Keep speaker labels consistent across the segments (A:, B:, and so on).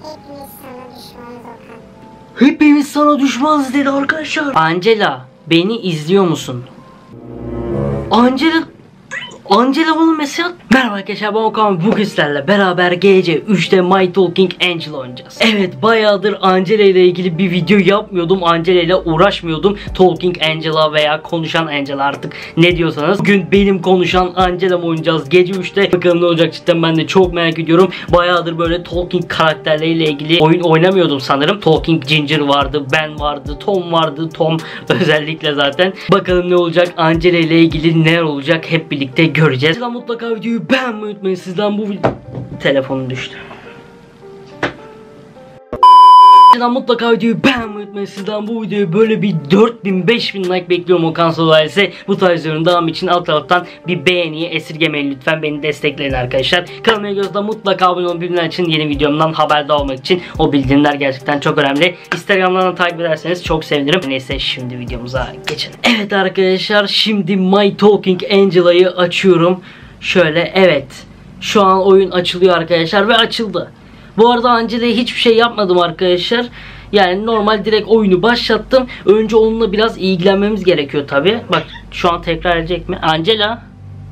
A: Hepimiz sana düşmanız Okan.
B: Hepimiz sana düşmanız dedi arkadaşlar. Angela, beni izliyor musun? Angela bana mesaj at. Merhaba arkadaşlar, ben Okan. Bugün sizlerle beraber gece 3'te My Talking Angela oynayacağız. Evet, bayağıdır Angela ile ilgili bir video yapmıyordum. Angela ile uğraşmıyordum. Talking Angela veya konuşan Angela, artık ne diyorsanız. Bugün benim konuşan Angela'mı oynayacağız gece 3'te. Bakalım ne olacak, cidden ben de çok merak ediyorum. Bayağıdır böyle Talking karakterleriyle ilgili oyun oynamıyordum sanırım. Talking Ginger vardı, ben vardı, Tom vardı. Tom özellikle zaten. Bakalım ne olacak, Angela ile ilgili neler olacak hep birlikte göreceğiz. Sizden mutlaka videoyu beğenmeyi unutmayın. Sizden bu telefonum düştü. Sizden mutlaka videoyu beğenmeyi unutmayın. Sizden bu videoyu böyle bir 4000-5000 like bekliyorum Okan Solayse. Bu tarz videoların devamı için alt taraftan bir beğeniyi esirgemeyin lütfen. Beni destekleyin arkadaşlar. Kanalıma gözden mutlaka abone olun, bildirimler için, yeni videomdan haberdar olmak için. O bildirimler gerçekten çok önemli. Instagram'dan takip ederseniz çok sevinirim. Neyse, şimdi videomuza geçelim. Evet arkadaşlar, şimdi My Talking Angela'yı açıyorum. Şöyle, evet. Şu an oyun açılıyor arkadaşlar ve açıldı. Bu arada Angela'ya hiçbir şey yapmadım arkadaşlar. Yani normal direkt oyunu başlattım. Önce onunla biraz ilgilenmemiz gerekiyor tabi. Bak, şu an tekrar edecek mi? Angela?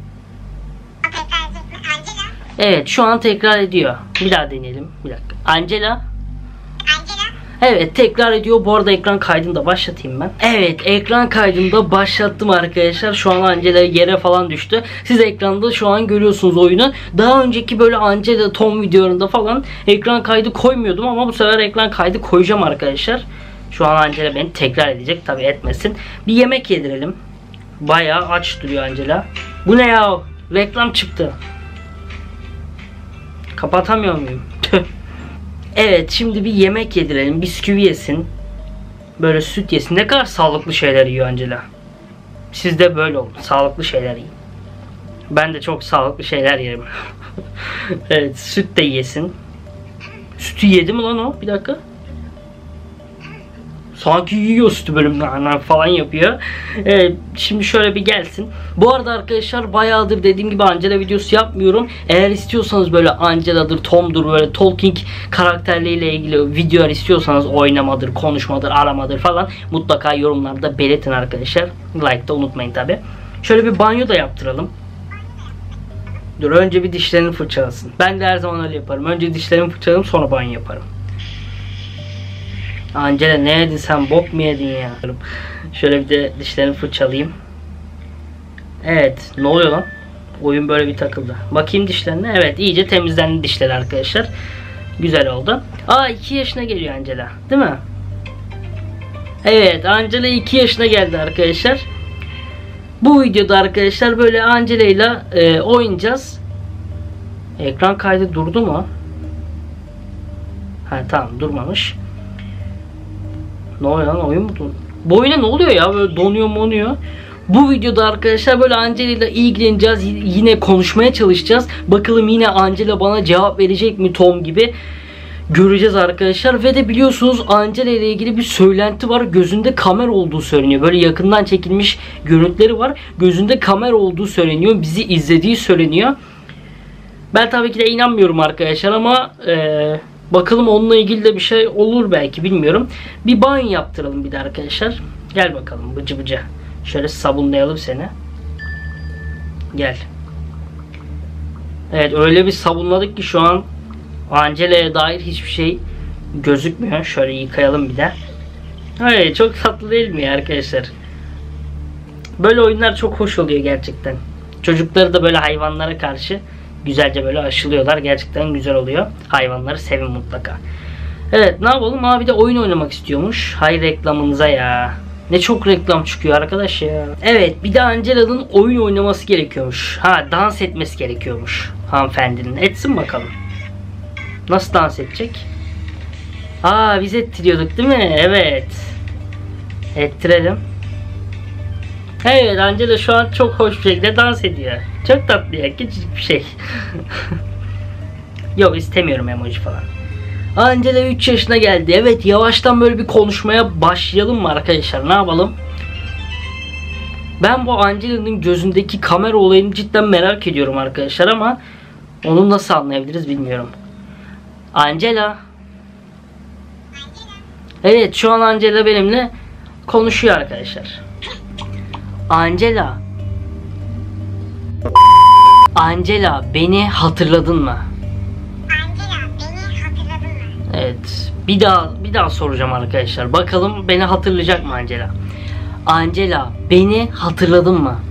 B: Evet, şu an tekrar ediyor. Bir daha deneyelim. Bir dakika. Angela? Evet, tekrar ediyor. Bu arada ekran kaydını da başlatayım ben. Evet, ekran kaydını da başlattım arkadaşlar. Şu an Angela yere falan düştü. Siz ekranda şu an görüyorsunuz oyunu. Daha önceki böyle Angela Tom videolarında falan ekran kaydı koymuyordum ama bu sefer ekran kaydı koyacağım arkadaşlar. Şu an Angela beni tekrar edecek. Tabi etmesin. Bir yemek yedirelim. Bayağı aç duruyor Angela. Bu ne ya? Reklam çıktı. Kapatamıyor muyum? Tüh. Evet, şimdi bir yemek yedirelim. Bisküvi yesin. Böyle süt yesin. Ne kadar sağlıklı şeyler yiyor Angela. Siz de böyle olun. Sağlıklı şeyler yiyin. Ben de çok sağlıklı şeyler yerim. Evet, süt de yesin. Sütü yedi mi lan o? Bir dakika. Sanki yiyor sütü, bölüm falan yapıyor. Evet, şimdi şöyle bir gelsin. Bu arada arkadaşlar, bayağıdır dediğim gibi Angela videosu yapmıyorum. Eğer istiyorsanız böyle Angela'dır, Tom'dur, böyle Talking karakterleriyle ilgili videolar istiyorsanız, oynamadır, konuşmadır, aramadır falan, mutlaka yorumlarda belirtin arkadaşlar. Like da unutmayın tabi. Şöyle bir banyo da yaptıralım. Dur, önce bir dişlerini fırçalasın. Ben de her zaman öyle yaparım. Önce dişlerimi fırçalarım, sonra banyo yaparım. Angela, ne yedin sen, bok mu yedin ya? Şöyle bir de dişlerimi fırçalayayım. Evet, ne oluyor lan? Oyun böyle bir takıldı. Bakayım dişlerine. Evet, iyice temizlendi dişleri arkadaşlar. Güzel oldu. 2 yaşına geliyor Angela, değil mi? Evet, Angela 2 yaşına geldi arkadaşlar. Bu videoda arkadaşlar böyle Angela ile oynayacağız. Ekran kaydı durdu mu? Ha, tamam, durmamış. Ne oluyor lan, oyun mu? Bu oyuna ne oluyor ya, böyle donuyor monuyor. Bu videoda arkadaşlar böyle Angela ile ilgileneceğiz. Yine konuşmaya çalışacağız. Bakalım yine Angela bana cevap verecek mi Tom gibi. Göreceğiz arkadaşlar. Ve de biliyorsunuz Angela ile ilgili bir söylenti var. Gözünde kamera olduğu söyleniyor. Böyle yakından çekilmiş görüntüleri var. Gözünde kamera olduğu söyleniyor. Bizi izlediği söyleniyor. Ben tabii ki de inanmıyorum arkadaşlar ama bakalım onunla ilgili de bir şey olur belki, bilmiyorum. Bir banyo yaptıralım bir de arkadaşlar. Gel bakalım bıcı bıcı. Şöyle sabunlayalım seni. Gel. Evet, öyle bir sabunladık ki şu an Angela'ya dair hiçbir şey gözükmüyor. Şöyle yıkayalım bir de. Hayır, çok tatlı değil mi ya arkadaşlar? Böyle oyunlar çok hoş oluyor gerçekten. Çocukları da böyle hayvanlara karşı güzelce böyle aşılıyorlar. Gerçekten güzel oluyor. Hayvanları sevin mutlaka. Evet, ne yapalım? Bir de oyun oynamak istiyormuş. Hay reklamınıza ya. Ne çok reklam çıkıyor arkadaş ya. Evet, bir de Angela'nın oyun oynaması gerekiyormuş. Dans etmesi gerekiyormuş hanımefendinin. Etsin bakalım. Nasıl dans edecek? Biz ettiriyorduk değil mi? Evet. Ettirelim. Evet, Angela şu an çok hoş bir şekilde dans ediyor. Çok tatlı ya, küçücük bir şey. Yok, istemiyorum emoji falan. Angela 3 yaşına geldi. Evet, yavaştan böyle bir konuşmaya başlayalım mı arkadaşlar? Ne yapalım? Ben bu Angela'nın gözündeki kamera olayını cidden merak ediyorum arkadaşlar ama onu nasıl anlayabiliriz bilmiyorum. Angela. Evet, şu an Angela benimle konuşuyor arkadaşlar. Angela. Angela, beni hatırladın mı?
A: Angela, beni hatırladın mı?
B: Evet. Bir daha soracağım arkadaşlar. Bakalım beni hatırlayacak mı Angela? Angela, beni hatırladın mı?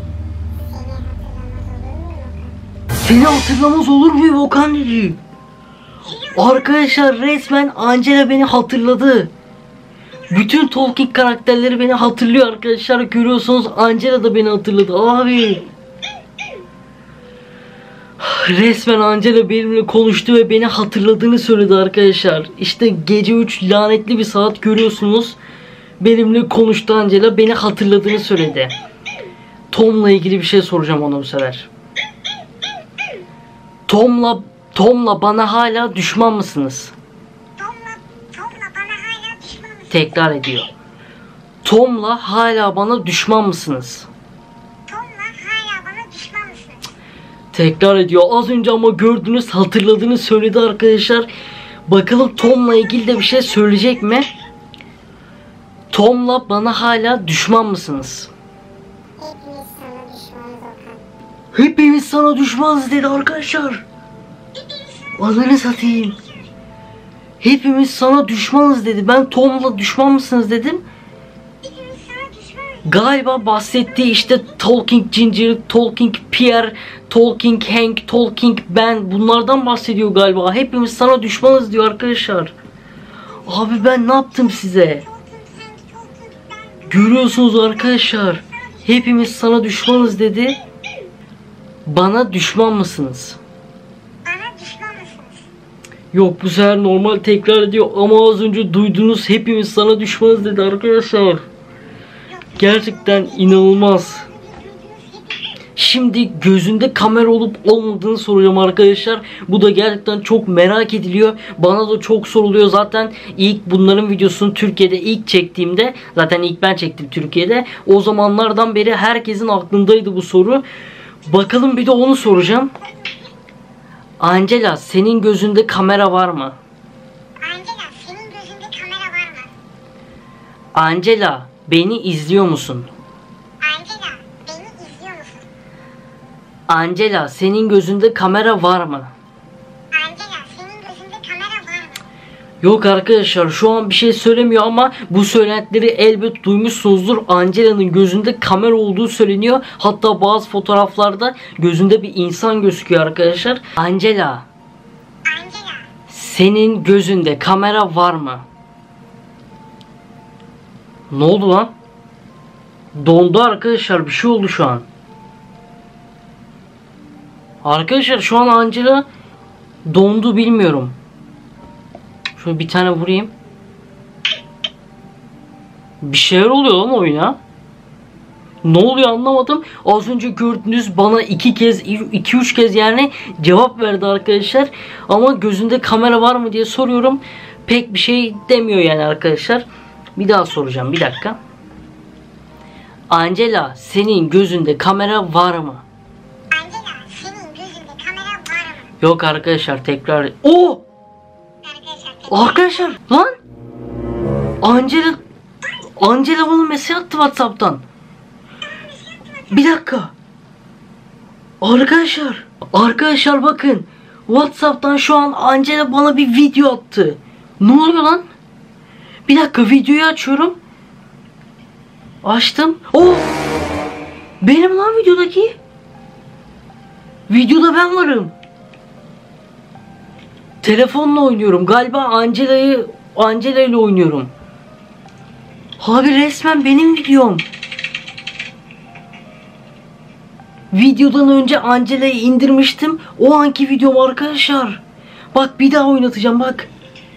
A: Seni hatırlamaz olur mu Volkan?
B: Seni hatırlamaz olur mu Volkan dedi. Arkadaşlar resmen Angela beni hatırladı. Bütün Talking karakterleri beni hatırlıyor arkadaşlar. Görüyorsunuz, Angela da beni hatırladı abi. Resmen Angela benimle konuştu ve beni hatırladığını söyledi arkadaşlar. İşte gece 3 lanetli bir saat, görüyorsunuz. Benimle konuştu Angela, beni hatırladığını söyledi. Tom'la ilgili bir şey soracağım ona bu sefer. Tom'la bana hala düşman mısınız?
A: Tom'la bana hala düşman mısın?
B: Tekrar ediyor. Tom'la hala bana düşman mısınız?
A: Tom'la hala bana düşman mısın?
B: Tekrar ediyor. Az önce ama gördünüz, hatırladığını söyledi arkadaşlar. Bakalım Tom'la ilgili de bir şey söyleyecek mi? Tom'la bana hala düşman mısınız?
A: Hepimiz sana düşmanız Volkan.
B: Hepimiz sana düşmanız dedi arkadaşlar. Ananı satayım. Hepimiz sana düşmanız dedi. Ben Tom'la düşman mısınız dedim.
A: Hepimiz sana düşmanız.
B: Galiba bahsettiği işte Talking Ginger, Talking Pierre, Talking Hank, Talking Ben, bunlardan bahsediyor galiba. Hepimiz sana düşmanız diyor arkadaşlar. Abi ben ne yaptım size? Görüyorsunuz arkadaşlar. Hepimiz sana düşmanız dedi. Bana düşman mısınız?
A: Bana düşman mısınız?
B: Yok, bu sefer normal tekrar ediyor ama az önce duydunuz, hepimiz sana düşmanız dedi arkadaşlar. Gerçekten inanılmaz. Şimdi gözünde kamera olup olmadığını soracağım arkadaşlar. Bu da gerçekten çok merak ediliyor. Bana da çok soruluyor. Zaten ilk bunların videosunu Türkiye'de ilk çektiğimde, zaten ilk ben çektim Türkiye'de. O zamanlardan beri herkesin aklındaydı bu soru. Bakalım bir de onu soracağım. Angela, senin gözünde kamera var mı?
A: Angela, senin gözünde kamera var mı?
B: Angela, beni izliyor musun?
A: Angela, beni izliyor musun?
B: Angela, senin gözünde kamera var mı?
A: Angela, senin gözünde kamera var mı?
B: Yok arkadaşlar, şu an bir şey söylemiyor ama bu söylentileri elbet duymuşsunuzdur. Angela'nın gözünde kamera olduğu söyleniyor. Hatta bazı fotoğraflarda gözünde bir insan gözüküyor arkadaşlar. Angela,
A: Angela,
B: senin gözünde kamera var mı? Ne oldu lan? Dondu arkadaşlar, bir şey oldu şu an. Arkadaşlar şu an Angela dondu, bilmiyorum. Şöyle bir tane vurayım. Bir şeyler oluyor lan oyuna. Ne oluyor anlamadım. Az önce gördünüz, bana 2-3 kez yani cevap verdi arkadaşlar. Ama gözünde kamera var mı diye soruyorum. Pek bir şey demiyor yani arkadaşlar. Bir daha soracağım, bir dakika. Angela, senin gözünde kamera var mı?
A: Angela, senin gözünde kamera var mı?
B: Yok arkadaşlar, tekrar. Oo! Arkadaşlar lan! Angela bana mesaj attı WhatsApp'tan. Bir dakika. Arkadaşlar bakın. WhatsApp'tan şu an Angela bana bir video attı. Ne oluyor lan? Bir dakika, videoyu açıyorum. Açtım. Oh! Benim lan videodaki. Videoda ben varım. Telefonla oynuyorum. Galiba Angela ile oynuyorum. Abi resmen benim videom. Videodan önce Angela'yı indirmiştim. O anki videom arkadaşlar. Bak bir daha oynatacağım bak.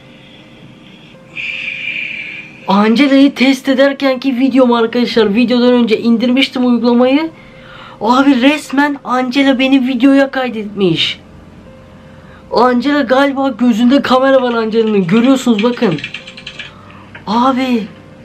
B: Angela'yı test ederkenki videom arkadaşlar. Videodan önce indirmiştim uygulamayı. Abi resmen Angela beni videoya kaydetmiş. Angela galiba gözünde kamera var Angela'nın. Görüyorsunuz bakın. Abi.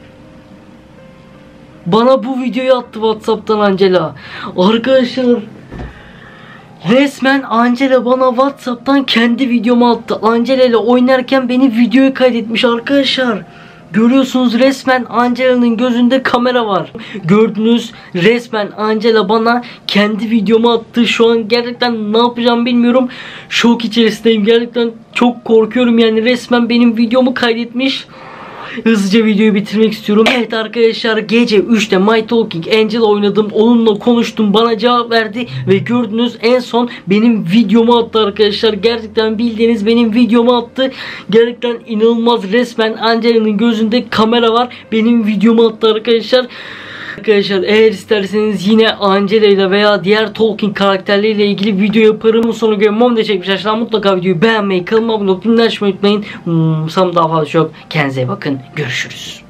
B: Bana bu videoyu attı WhatsApp'tan Angela. Arkadaşlar. Resmen Angela bana WhatsApp'tan kendi videomu attı. Angela ile oynarken beni videoya kaydetmiş arkadaşlar. Görüyorsunuz, resmen Angela'nın gözünde kamera var. Gördünüz, resmen Angela bana kendi videomu attı. Şu an gerçekten ne yapacağım bilmiyorum. Şok içerisindeyim. Gerçekten çok korkuyorum yani. Resmen benim videomu kaydetmiş. Hızlıca videoyu bitirmek istiyorum. Evet arkadaşlar, gece 3'te My Talking Angel oynadım. Onunla konuştum. Bana cevap verdi. Ve gördünüz, en son benim videomu attı arkadaşlar. Gerçekten bildiğiniz benim videomu attı. Gerçekten inanılmaz. Resmen Angela'nın gözünde kamera var. Benim videomu attı arkadaşlar. Arkadaşlar eğer isterseniz yine Angela ile veya diğer Talking karakterleriyle ilgili video yaparım. Sonra görmem de çekmiş arkadaşlar. Mutlaka videoyu beğenmeyi, kanalıma abone olup dinlemeyi unutmayın. Daha fazla çok. Kendinize bakın. Görüşürüz.